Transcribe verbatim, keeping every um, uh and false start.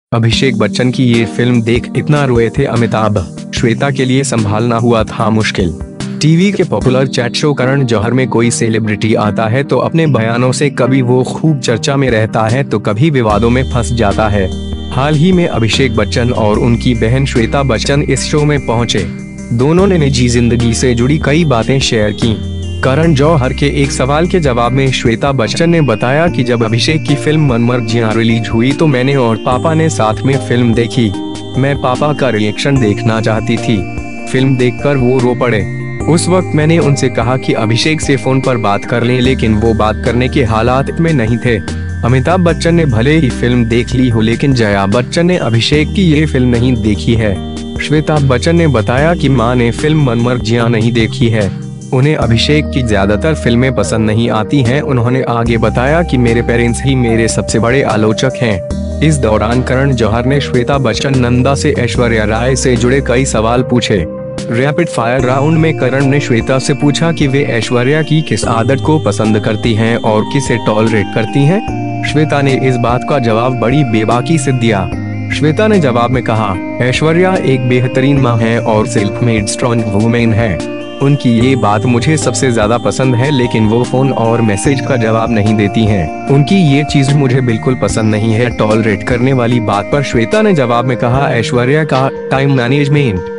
अभिषेक बच्चन की ये फिल्म देख इतना रोए थे अमिताभ, श्वेता के लिए संभालना हुआ था मुश्किल। टीवी के popular chat show Karan Johar में कोई सेलिब्रिटी आता है तो अपने बयानों से कभी वो खूब चर्चा में रहता है तो कभी विवादों में फंस जाता है। हाल ही में अभिषेक बच्चन और उनकी बहन श्वेता बच्चन इस शो में पहुंचे। दोनों ने निजी जिंदगी से जुड़ी कई बातें शेयर की। करण जौहर के एक सवाल के जवाब में श्वेता बच्चन ने बताया कि जब अभिषेक की फिल्म मनमर्द जियां रिलीज हुई तो मैंने और पापा ने साथ में फिल्म देखी। मैं पापा का रिएक्शन देखना चाहती थी। फिल्म देखकर वो रो पड़े। उस वक्त मैंने उनसे कहा कि अभिषेक से फोन पर बात कर लें, लेकिन वो बात करने के हालात में नहीं थे। अमिताभ बच्चन ने भले ही फिल्म देख ली हो, लेकिन जया बच्चन ने अभिषेक की ये फिल्म नहीं देखी है। श्वेता बच्चन ने बताया कि मां ने फिल्म मनमर्द जियां नहीं देखी है। उन्हें अभिषेक की ज्यादातर फिल्में पसंद नहीं आती हैं। उन्होंने आगे बताया कि मेरे पेरेंट्स ही मेरे सबसे बड़े आलोचक हैं। इस दौरान करण जौहर ने श्वेता बच्चन नंदा से ऐश्वर्या राय से जुड़े कई सवाल पूछे। रैपिड फायर राउंड में करण ने श्वेता से पूछा कि वे ऐश्वर्या की किस आदत को पसंद करती हैं और किसे टॉलरेट करती हैं। श्वेता ने इस बात का जवाब बड़ी बेबाकी से दिया। श्वेता ने जवाब में कहा, ऐश्वर्या एक बेहतरीन माँ है और सेल्फ मेड स्ट्रॉन्ग वुमेन है। उनकी ये बात मुझे सबसे ज्यादा पसंद है, लेकिन वो फोन और मैसेज का जवाब नहीं देती हैं। उनकी ये चीज मुझे बिल्कुल पसंद नहीं है। टॉलरेट करने वाली बात पर श्वेता ने जवाब में कहा, ऐश्वर्या का टाइम मैनेजमेंट